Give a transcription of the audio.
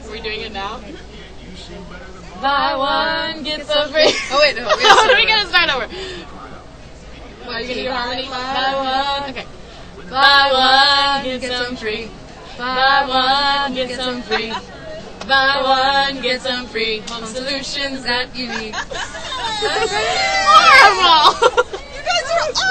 Are we doing it now? Buy one, get some free. Oh wait, no. We gotta start over. Well, are you gonna do harmony? Buy one. Okay. Buy one, get some free. Buy one, get some free. Buy one, get some free. Home solutions that you need. Horrible!